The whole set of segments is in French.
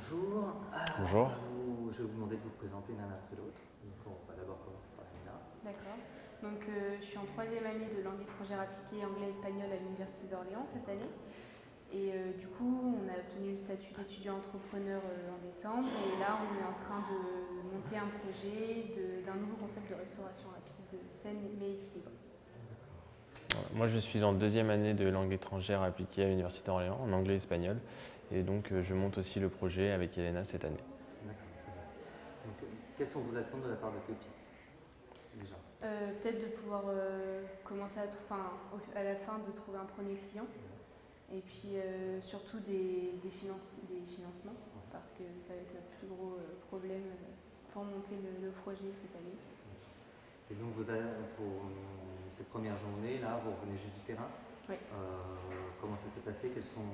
Bonjour. Bonjour. Je vais vous demander de vous présenter l'un après l'autre. Donc on va d'abord commencer par Elena. D'accord. Donc je suis en troisième année de langue étrangère appliquée anglais-espagnol à l'Université d'Orléans cette année. Et du coup, on a obtenu le statut d'étudiant entrepreneur en décembre. Et là, on est en train de monter un projet d'un nouveau concept de restauration rapide, saine mais équilibrée. Moi, je suis en deuxième année de langue étrangère appliquée à l'Université d'Orléans, en anglais et espagnol. Et donc, je monte aussi le projet avec Elena cette année. D'accord, très bien. Donc, quelles sont vos attentes de la part de Pépite déjà? Peut-être de pouvoir commencer à la fin de trouver un premier client. Et puis surtout des financements, parce que ça va être notre plus gros problème pour monter le projet cette année. Et donc ces premières journées, là, vous revenez juste du terrain. Oui. Comment ça s'est passé? Quelles sont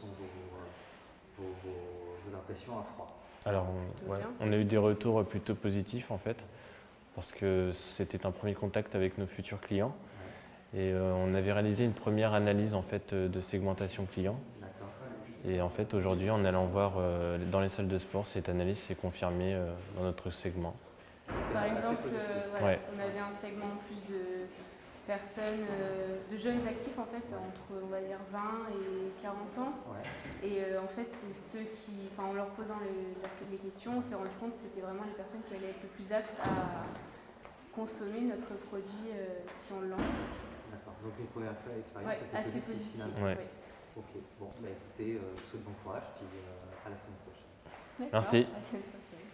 vos impressions à froid? Alors, on a eu des retours plutôt positifs en fait, parce que c'était un premier contact avec nos futurs clients. Et on avait réalisé une première analyse en fait de segmentation client. Et en fait aujourd'hui en allant voir dans les salles de sport, cette analyse s'est confirmée dans notre segment. Par exemple, on avait un segment en plus de personnes, de jeunes actifs en fait, entre on va dire 20 et 40 ans. Et en fait c'est ceux qui, en leur posant les questions, on s'est rendu compte que c'était vraiment les personnes qui allaient être le plus aptes à consommer notre produit si on le lance. D'accord, donc une première expérience assez positive finalement. Ouais. Ok, bon, écoutez, je vous souhaite bon courage, puis à la semaine prochaine. Merci. À la semaine prochaine.